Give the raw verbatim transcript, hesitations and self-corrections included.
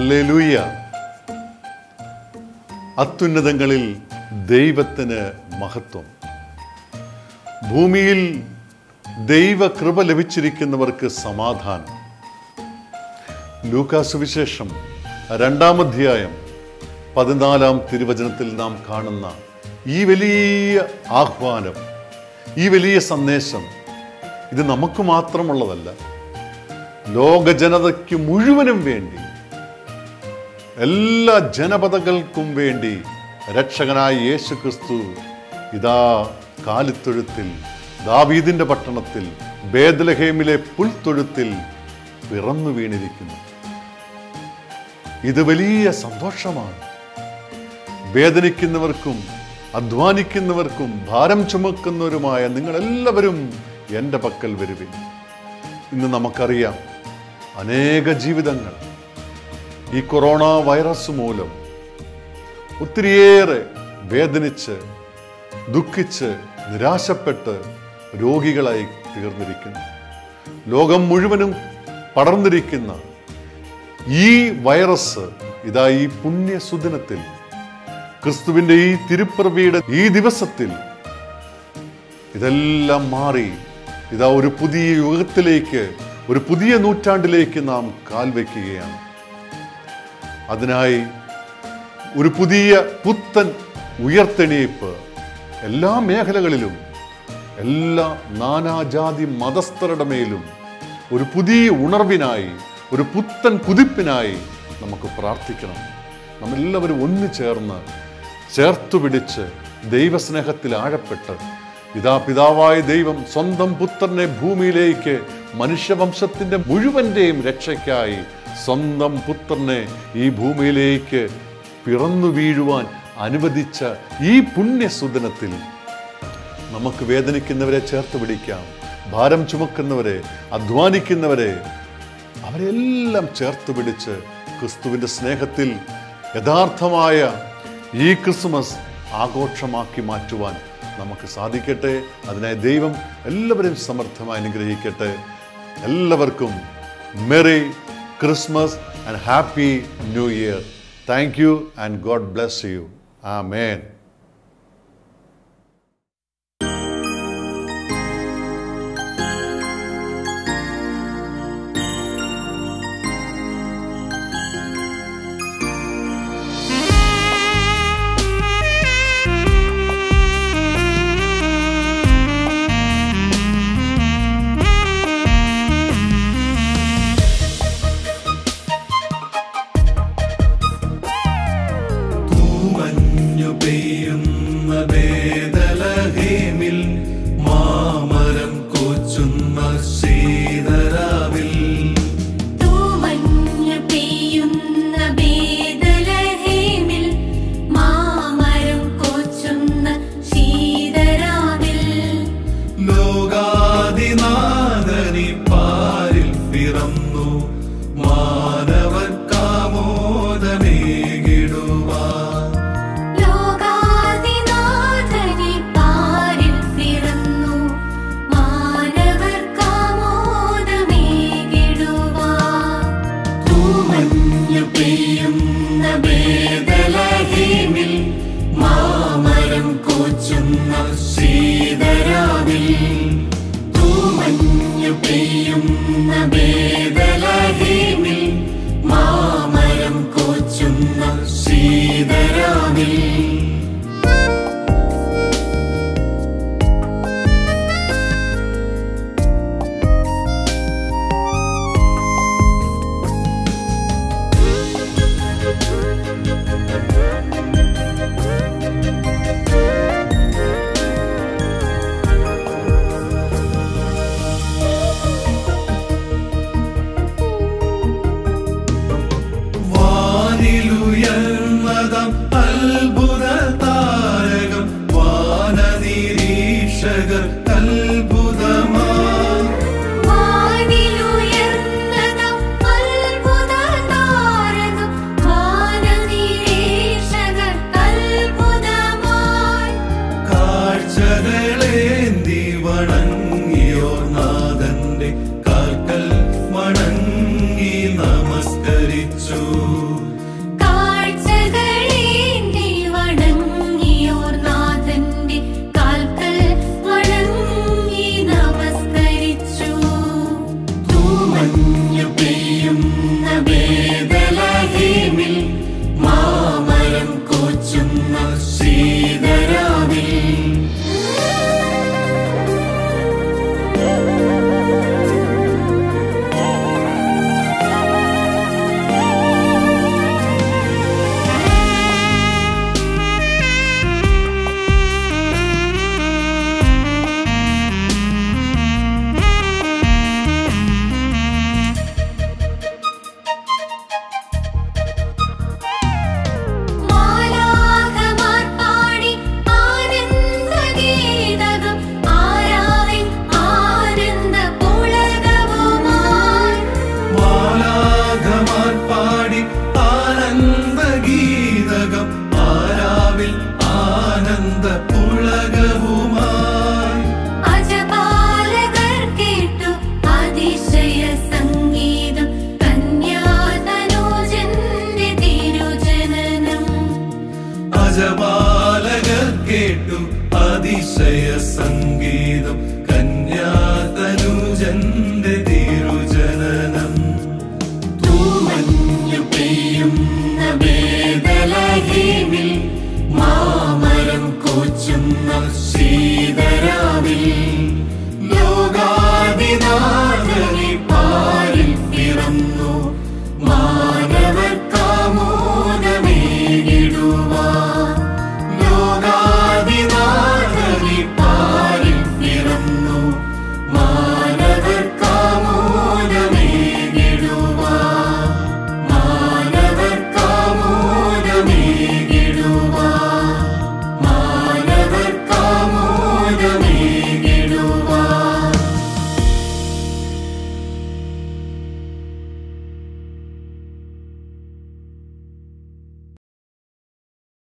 Hallelujah. അത്യുന്നതങ്ങളിൽ ദൈവത്തിന് മഹത്വം. ഭൂമിയിൽ ദൈവകൃപ ലഭിച്ചിരിക്കുന്നവർക്ക് സമാധാനം. ലൂക്കാ സുവിശേഷം രണ്ടാം അധ്യായം പതിനാലാം തിരുവചനത്തിൽ നാം കാണുന്ന ഈ വലിയ ആഹ്വാനം, ഈ വലിയ സന്ദേശം, ഇത് നമുക്ക് മാത്രമുള്ളതല്ല, ലോക ജനതയ്ക്ക് മുഴുവനും വേണ്ടി, എല്ലാ ജനപദങ്ങൾക്കും വേണ്ടി രക്ഷകനായ യേശു ക്രിസ്തു ഇതാ കാലിത്തൊഴുത്തിൽ, ദാവീദിന്റെ പട്ടണത്തിൽ, ബേത്ലഹേമിലെ പുൽത്തൊഴുത്തിൽ പിറന്നു വീണിരിക്കുന്നു. ഇത് വലിയ സന്തോഷമാണ്. വേദനിക്കുന്നവർക്കും അധ്വാനിക്കുന്നവർക്കും ഭാരം ചുമക്കുന്നവരുമായ നിങ്ങളെല്ലാവരും എൻ്റെ പക്കൽ വരുവിൻ. ഇന്ന് നമുക്കറിയാം, അനേക ജീവിതങ്ങൾ ഈ കൊറോണ വൈറസ് മൂലം ഒത്തിരിയേറെ വേദനിച്ച് ദുഃഖിച്ച് നിരാശപ്പെട്ട് രോഗികളായി തീർന്നിരിക്കുന്നു. ലോകം മുഴുവനും പടർന്നിരിക്കുന്ന ഈ വൈറസ് ഇതാ ഈ പുണ്യ സുദിനത്തിൽ, ക്രിസ്തുവിൻ്റെ ഈ തിരുപ്പിറവിയുടെ ഈ ദിവസത്തിൽ ഇതെല്ലാം മാറി ഇതാ ഒരു പുതിയ യുഗത്തിലേക്ക്, ഒരു പുതിയ നൂറ്റാണ്ടിലേക്ക് നാം കാൽവെക്കുകയാണ്. അതിനായി ഒരു പുതിയ പുത്തൻ ഉയർത്തെണീപ്പ് എല്ലാ മേഖലകളിലും, എല്ലാ നാനാജാതി മതസ്ഥരുടെ മേലും ഒരു പുതിയ ഉണർവിനായി, ഒരു പുത്തൻ കുതിപ്പിനായി നമുക്ക് പ്രാർത്ഥിക്കണം. നമ്മളെല്ലാവരും ഒന്നു ചേർന്ന് ചേർത്തു പിടിച്ച് ദൈവസ്നേഹത്തിൽ ആഴപ്പെട്ട്, ഇതാ പിതാവായ ദൈവം സ്വന്തം പുത്രനെ ഭൂമിയിലേക്ക് മനുഷ്യവംശത്തിൻ്റെ മുഴുവൻ്റെയും രക്ഷയ്ക്കായി സ്വന്തം പുത്രനെ ഈ ഭൂമിയിലേക്ക് പിറന്നു വീഴുവാൻ അനുവദിച്ച ഈ പുണ്യസുദിനത്തിൽ നമുക്ക് വേദനിക്കുന്നവരെ ചേർത്ത് പിടിക്കാം, ഭാരം ചുമക്കുന്നവരെ, അധ്വാനിക്കുന്നവരെ, അവരെല്ലാം ചേർത്ത് പിടിച്ച് ക്രിസ്തുവിൻ്റെ സ്നേഹത്തിൽ യഥാർത്ഥമായ ഈ ക്രിസ്മസ് ആഘോഷമാക്കി മാറ്റുവാൻ നമുക്ക് സാധിക്കട്ടെ. അതിനായി ദൈവം എല്ലാവരെയും സമർത്ഥമായി അനുഗ്രഹിക്കട്ടെ. എല്ലാവർക്കും merry Christmas and happy new year. Thank you and God bless you. ആമേൻ. കാൽക്കൽ വണങ്ങി നമസ്കരിച്ചു. അനുഗ്രഹമേകി